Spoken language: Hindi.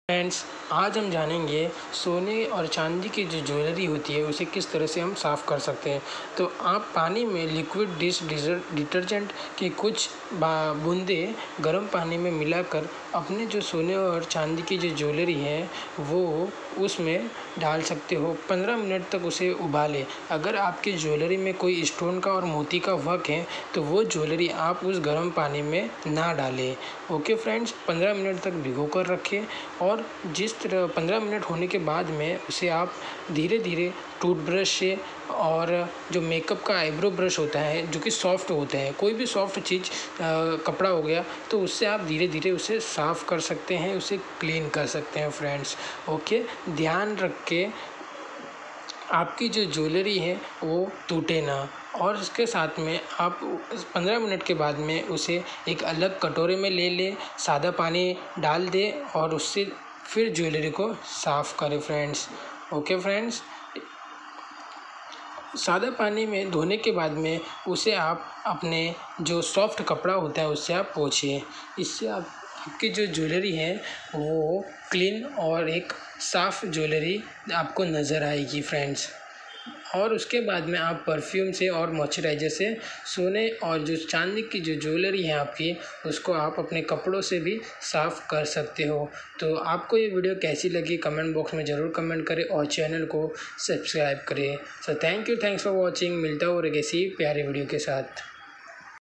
फ्रेंड्स, आज हम जानेंगे सोने और चांदी की जो ज्वेलरी होती है उसे किस तरह से हम साफ़ कर सकते हैं। तो आप पानी में लिक्विड डिश डिटर्जेंट की कुछ बूंदें गर्म पानी में मिलाकर अपने जो सोने और चांदी की जो ज्वेलरी है वो उसमें डाल सकते हो। 15 मिनट तक उसे उबालें। अगर आपकी ज्वेलरी में कोई स्टोन का और मोती का वर्क है तो वो ज्वेलरी आप उस गर्म पानी में ना डालें। ओके फ्रेंड्स, 15 मिनट तक भिगो कर रखें और जिस तरह 15 मिनट होने के बाद में उसे आप धीरे धीरे टूथब्रश से और जो मेकअप का आईब्रो ब्रश होता है जो कि सॉफ्ट होता है, कोई भी सॉफ्ट चीज़ कपड़ा हो गया तो उससे आप धीरे धीरे उसे साफ़ कर सकते हैं, उसे क्लीन कर सकते हैं फ्रेंड्स। ओके, ध्यान रख के आपकी जो ज्वेलरी है वो टूटे ना। और इसके साथ में आप 15 मिनट के बाद में उसे एक अलग कटोरे में ले लें, सादा पानी डाल दें और उससे फिर ज्वेलरी को साफ़ करें फ्रेंड्स। ओके फ्रेंड्स, सादा पानी में धोने के बाद में उसे आप अपने जो सॉफ्ट कपड़ा होता है उससे आप पोंछिए। इससे आपकी जो ज्वेलरी है वो क्लीन और एक साफ़ ज्वेलरी आपको नज़र आएगी फ्रेंड्स। और उसके बाद में आप परफ्यूम से और मॉइस्चराइज़र से सोने और जो चांदी की जो ज्वेलरी है आपकी उसको आप अपने कपड़ों से भी साफ़ कर सकते हो। तो आपको ये वीडियो कैसी लगी कमेंट बॉक्स में ज़रूर कमेंट करें और चैनल को सब्सक्राइब करें। So thanks for watching. मिलता हूँ और एक ऐसी प्यारी वीडियो के साथ।